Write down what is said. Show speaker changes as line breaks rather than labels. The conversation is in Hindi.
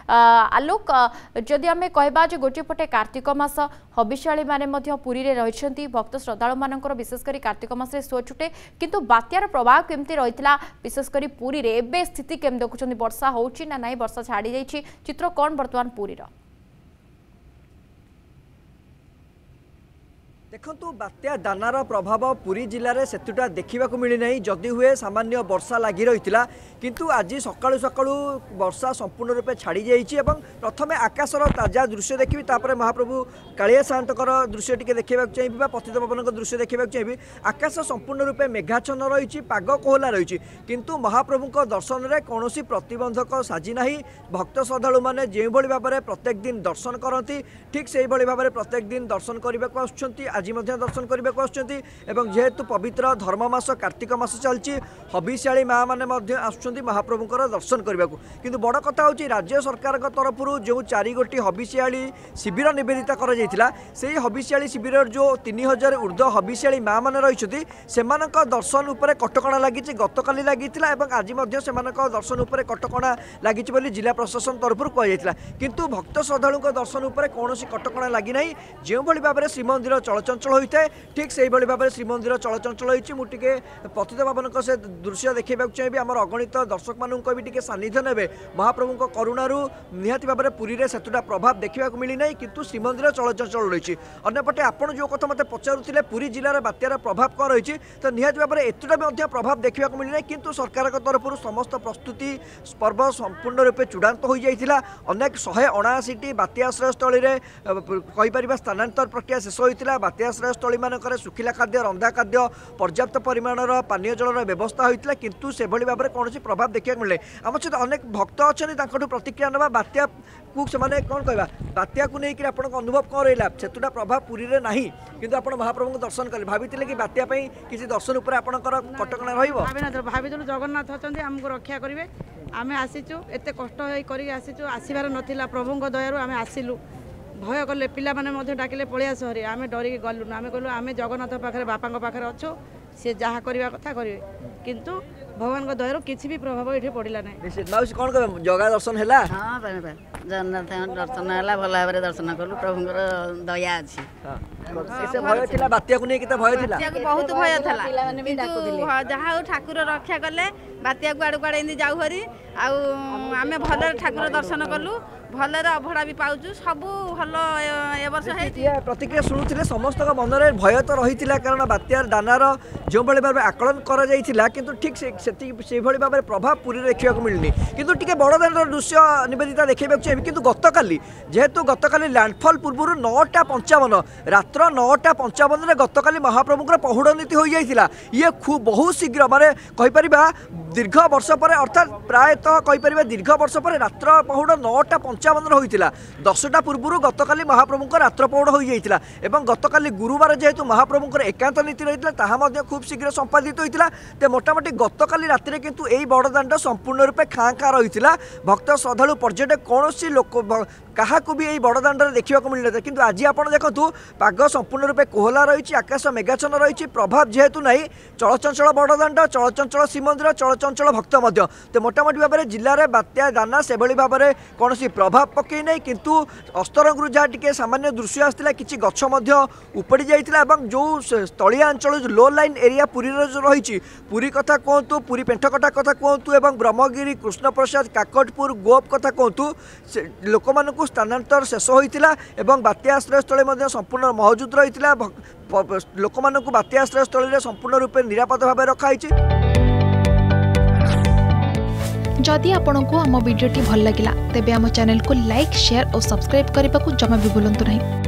आलोक जदि आम कहबा जे गोटे पटे कार्तिक मास हबिशाली माने पुरी रे रहिसेंती भक्त श्रद्धालु मानकर विशेषकर कार्तिक मास शो छुटे किंतु बात्यार प्रभाव केमती रही विशेषकर पुरी रे एबे स्थिति केम देखुं वर्षा होउची ना नहीं वर्षा छाड़ी जाइए चित्र कौन बर्तमान पुरी रो
देखु बात्या दानार प्रभाव पुरी जिले में सेतुटा देखा मिलना जदि हुए सामान्य वर्षा लगी रही किंतु आज सकाळु सकाळु वर्षा संपूर्ण रूपे छाड़ी जाइए प्रथमे आकाशर ताजा दृश्य देखी महाप्रभु कालिया साहंतर दृश्य टी देखा चाहिए पतित पवन दृश्य देखा चाहिए आकाश संपूर्ण रूपे मेघाच्छन्न रही पाग कोहला रही किंतु महाप्रभु दर्शन में कौन प्रतिबंधक साजी ना भक्त श्रद्धालु मैंने जो भाव में प्रत्येक दिन दर्शन करती ठीक से भाव में प्रत्येक दिन दर्शन करने को आसुँच आज दर्शन करने को आसुँच जेहेतु पवित्र धर्ममास कार्तिक मास चलती हबिशाली माँ मैंने आसुँच महाप्रभुकर दर्शन करने को किंतु बड़ कथा हूँ राज्य सरकार तरफ जो 4 गोटी हबिशाली शिविर निवेदित कर हबिशाली शिविर जो 3000 ऊर्ध्व हबिशाली माँ मैंने रही से दर्शन उपर कटकणा लगी गतकाली लगी आज दर्शन उपर कटकणा लगी जिला प्रशासन तरफ कहुला किंतु भक्त श्रद्धालु दर्शन उपर कौन कटकणा लगी ना जो भाव में श्रीमंदिर चलचंचल होता है ठीक से भाव में श्रीमंदिर चलचंचल होती पतित पावन से दृश्य देखा चाहिए आम अगणित दर्शक मानू भी टे सानिध्य ने महाप्रभु करुणारू निहाती भाव में पुरी रे सेतुटा प्रभाव देखा मिलना किंतु श्रीमंदिर चलचंचल रही अंपटे आपड़ जो कथा मत पचारुले पुरी जिलार बात्यार प्रभाव कौन रही तो निहाती भाव में एतुटा प्रभाव देखा मिलना किंतु सरकार तरफ समस्त प्रस्तुति पर्व संपूर्ण रूपे चूड़ांत हो जाता अनेक 179 बात्या आश्रयस्थल कहीपर स्थानांतर प्रक्रिया शेष होता बात्या आश्रयस्थली मानक सुखिला खाद्य रंधा खाद्य पर्याप्त परिमाणर पानीय जलर व्यवस्था होता किंतु से भाव में कौन प्रभाव देखा मिले आम सहित अनेक भक्त अच्छा प्रतिक्रिया ना बात्या को कौन कहवा बात्या को लेकिन आप अनुभव कौन रहा सेतुटा प्रभाव पुरी रे ना कि महाप्रभु दर्शन कले भाई कि बात्या किसी दर्शन उपर आपंकर कटकणा
भाई जगन्नाथ अच्छा आमको रक्षा करेंगे आम आसीचु एत कष्ट आसीचु आसबार नाला प्रभु दयारू आम आसिलु भय कले पिला माने डाकिले पलिया सहरी आम डरिक गलुन आम कहलु आम जगन्नाथ पाखे बापा पाखे अच्छु सी जहाँ करवा कथा करेंगे किंतु भगवान को दयारू किसी भी प्रभाव ये पड़ा ना
कौन कह जगह दर्शन है
हाँ जगन्नाथ दर्शन है भल भाव में दर्शन कलु प्रभुंर दया अच्छी
भय थी बात्या को लेकिन भय थी
बहुत भय था जहाँ ठाकुर रक्षा कले बात्या को आड़े आड़े जाऊ हरी आम भल ठाकुर दर्शन कलु भलर अभड़ा भी पाऊँ सब भल वर्ष
प्रतिक्रिया शुणुते समस्त मन में भय तो रही कारण बात्यार दानार जो भाई भाव आकलन कर ठीक से भाव में प्रभाव पुरी देखा मिलनी किंतु टी बड़दान दृश्य निवेदिता देखा चाहिए किंतु गतकाली जेहेतु गतकाली लैंडफॉल पूर्व 9:55 रात्र 9:55 गतकाली महाप्रभुଙ୍କର पहुड़ नीति हो जाता ये खूब बहुत शीघ्र माने कहीपर दीर्घ वर्ष पर अर्थात प्रायतः कहीपर दीर्घ वर्ष पर रात्र पहुड़ 9:55 होता 10टा पूर्व गतकाली महाप्रभुଙ୍କର रात्र पहुड़ हो जाता एवं गतकाली गुरुवार जेहेतु महाप्रभुଙ୍କର एकांत नीति रही है खूब शीघ्र संपादित होता तो मोटामोटी गतकाली राति किंतु यही बड़दाण्ड संपूर्ण रूपे खाँ खाँ रही भक्त श्रद्धालु पर्यटक कौन लोक क्या भी यही बड़दाण्ड देखा मिल ना कि आज आप देखूँ पाग संपूर्ण रूपे कोहला रही आकाश मेघाच्छन्न रही प्रभाव जेहेतु ना चलचंचल बड़दाण्ड चलचंचल श्रीमंदिर चलचंचल भक्त तो मोटामोटी भाव में जिले में बात्या दाना से भाव में कौन प्रभाव पकई ना किंतु अस्तरंगू जहाँ टी सामान्य दृश्य आसाला किसी गछ उपड़ी जाता जो तलिया अंचल लो लाइन एरिया पुरी रही पुरी कथा कहतु पुरी पेंठकटा कथा कहतु एवं ब्रह्मगिरी कृष्णप्रसाद काकटपुर गोप कथा कहतु लोक मानू स्थानांतर शेष होता एवं बात्या आश्रयस्थल संपूर्ण मौजूद रही लोक मानू बात्या आश्रयस्थल संपूर्ण रूपे निरापद भाव रखाई।
जदि आपंक आम भिडी भल लगा तेब आम चैनल को लाइक शेयर और सब्सक्राइब करने को जमा भी भूलु नहीं।